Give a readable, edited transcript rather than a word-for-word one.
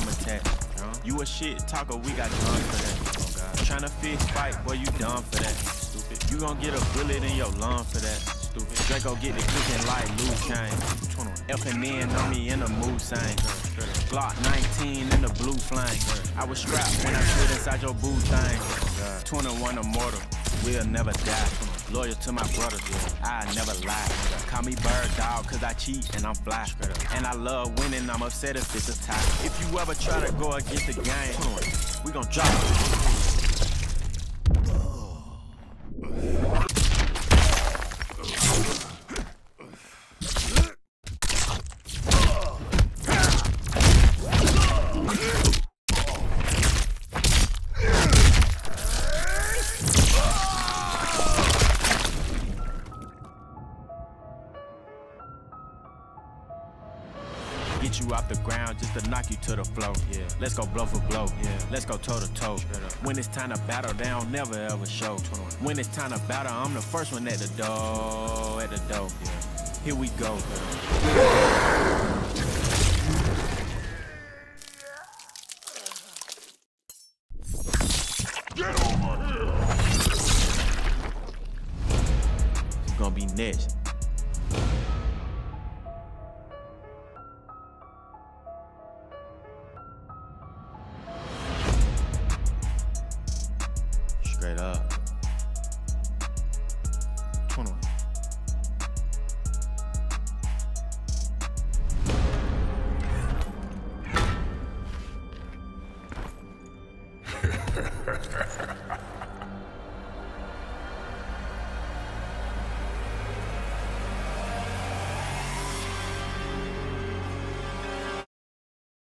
thumb attack. You a shit talker, we got done for that. Oh God. Tryna fist fight, boy, you done for that. Stupid. You gon' get a bullet in your lung for that. Stupid. Draco get the cooking like Luke Kane. F&N on me in the mood sign. Glock 19 in the blue flame. I was strapped when I slid inside your boot thing. 21 immortal, we'll never die. Loyal to my brothers, I never lie. Call me bird dog, cause I cheat and I'm fly. And I love winning, I'm upset if it's a tie. If you ever try to go against the game, we gon' drop it. Get you off the ground just to knock you to the floor. Yeah. Let's go blow for blow. Yeah. Let's go toe to toe. When it's time to battle, they don't never ever show. When it's time to battle, I'm the first one at the door. Yeah. Here we go. Get over here. It's gonna be next. Straight up. 21.